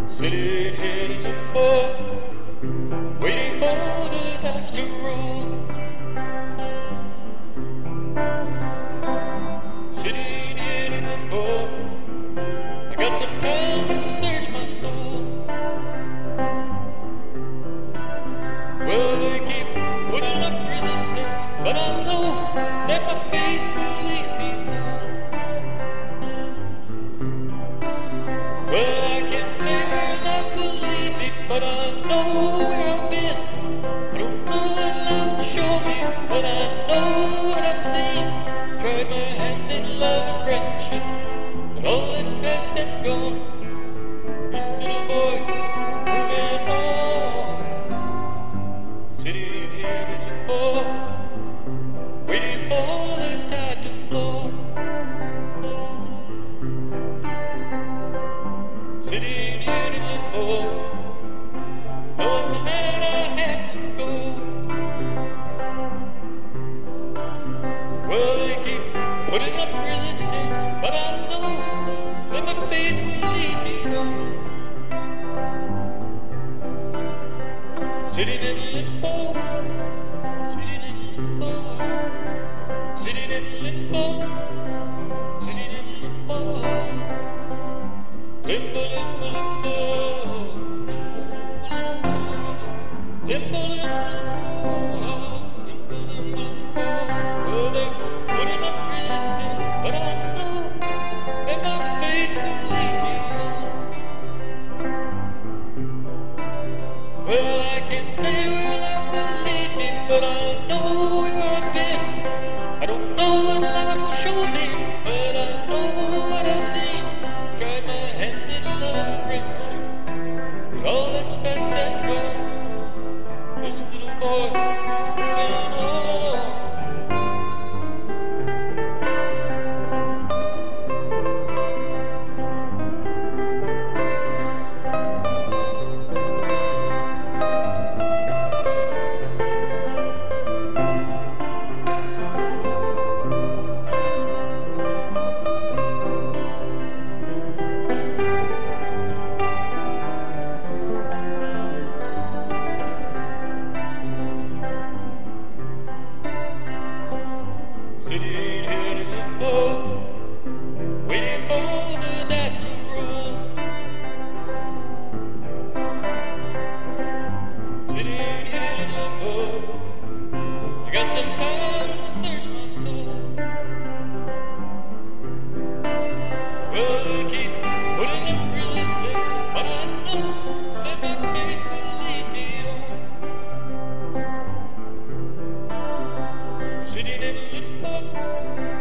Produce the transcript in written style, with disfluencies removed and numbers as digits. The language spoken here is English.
Sitting here in limbo, waiting for the dice to roll. Sitting here in limbo, I got some time to search my soul. Well, they keep putting up resistance, but I know that my faith will lead me home. Well, I can't say where life will lead me, but I know where I've been. I don't know what life will show me, but I know what I've seen. Tried my hand in love and friendship, but all that's past and gone. This little boy moving on, sitting here in limbo, waiting for the tide to flow. Sitting here in limbo, knowing that I have to go. Well, they keep putting up resistance, but I know that my faith will lead me home. Sitting in limbo, sitting in limbo, sitting in limbo, sitting in limbo, limbo, limbo, limbo, limbo, limbo, limbo. Well, they're putting up resistance, but I know that my faith will lead me home. Well, I can't say where life will lead me, but I know where I've been. I don't know what life will show me, but I know what I've seen. Tried my hand in love and friendship, but all that's past and gone. This little boy is moving on. Sitting here in limbo, waiting for the dice to roll. Sitting here in limbo, I got some time to search my soul. Well, they keep putting up resistance, but I know that my faith will lead me home. Sitting in limbo,